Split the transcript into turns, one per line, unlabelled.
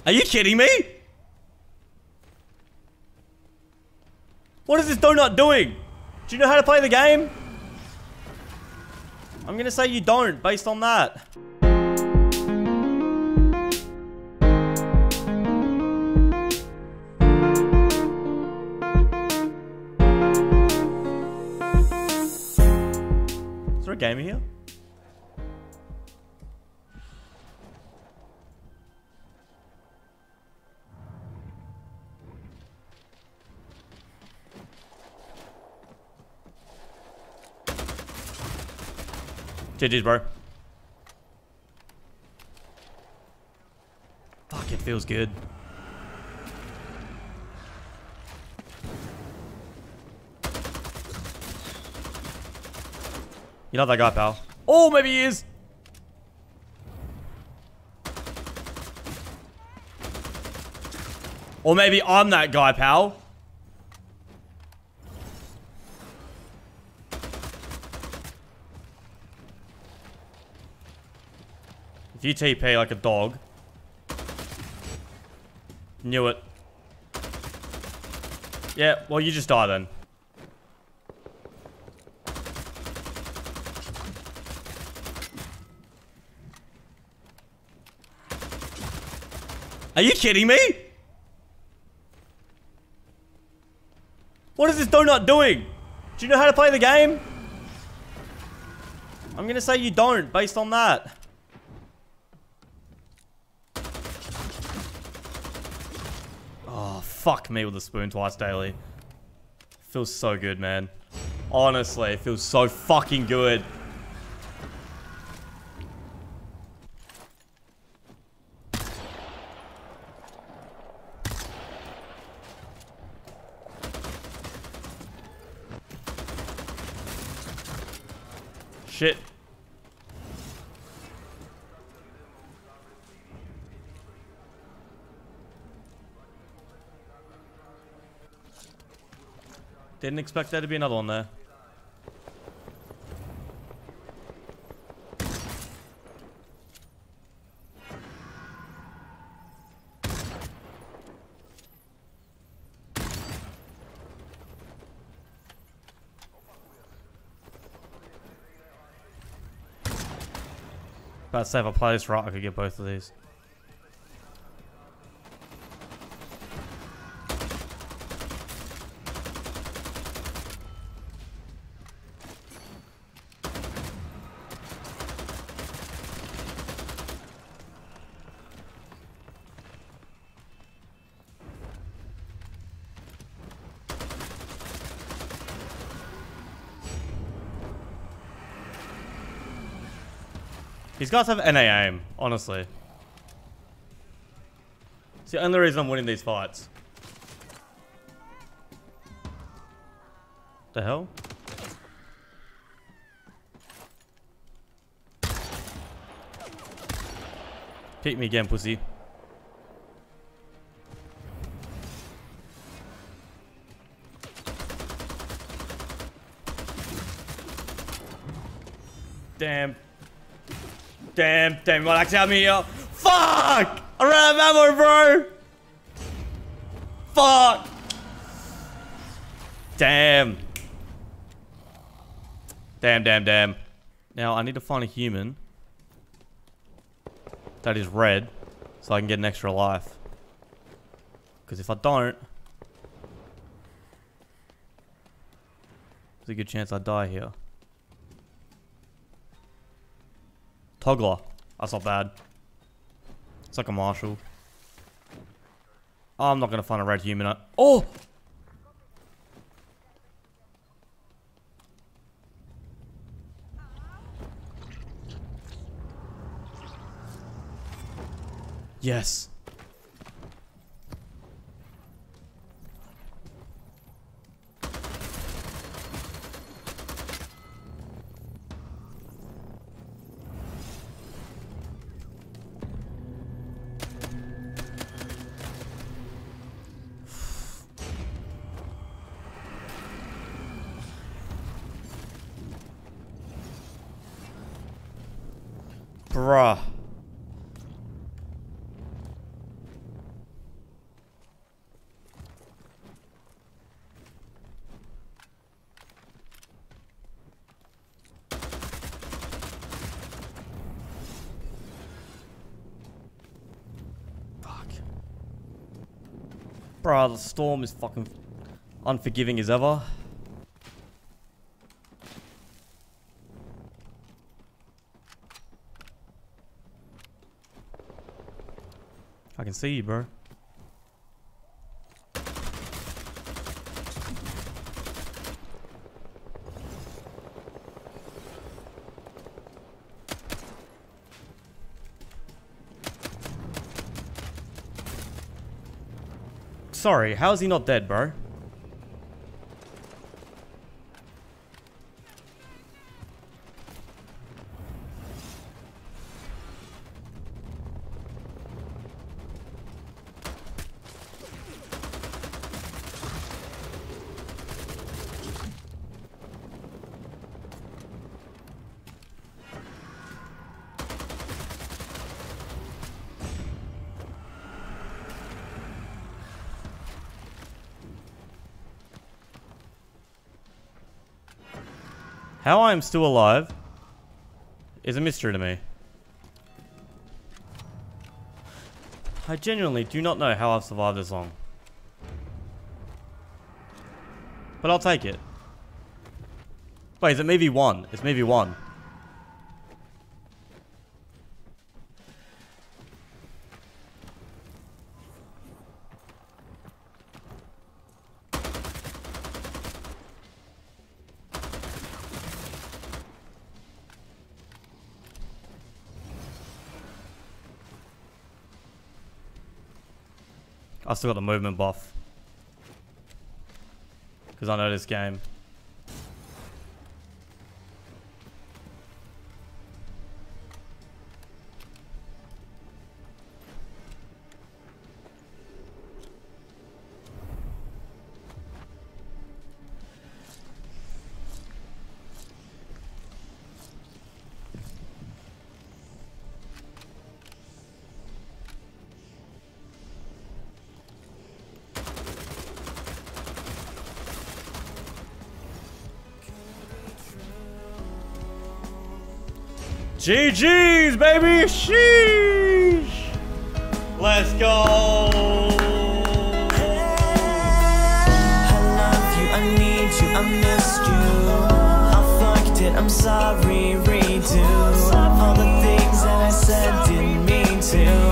Are you kidding me? What is this donut doing? Do you know how to play the game? I'm gonna say you don't, based on that. Is there a gamer here? GG's, bro. Fuck, it feels good. You're not that guy, pal. Oh, maybe he is. Or maybe I'm that guy, pal. If you TP like a dog. Knew it. Yeah, well, you just die then. Are you kidding me? What is this donut doing? Do you know how to play the game? I'm gonna say you don't, based on that. Oh, fuck me with a spoon twice daily. Feels so good, man. Honestly, it feels so fucking good. Shit. Didn't expect there to be another one there. About to say if I play this right, I could get both of these. These guys have NA aim, honestly. It's the only reason I'm winning these fights. The hell? Pick me again, pussy. Damn. Damn, you might actually have me here. Fuck! I ran out of ammo, bro! Fuck! Damn. Damn. Now, I need to find a human that is red so I can get an extra life. Because if I don't, there's a good chance I die here. Toggler. That's not bad. It's like a marshal. Oh, I'm not going to find a red human. Oh! Yes. Bruh. Bruh, the storm is fucking unforgiving as ever. I can see you, bro. Sorry, how is he not dead, bro? How I am still alive is a mystery to me. I genuinely do not know how I've survived this long. But I'll take it. Wait, is it me v1? It's me v1. I still got the movement buff. Because I know this game. GG's, baby! Sheesh! Let's go!
I love you, I need you, I missed you. I fucked it, I'm sorry, redo all the things that I said, didn't mean to.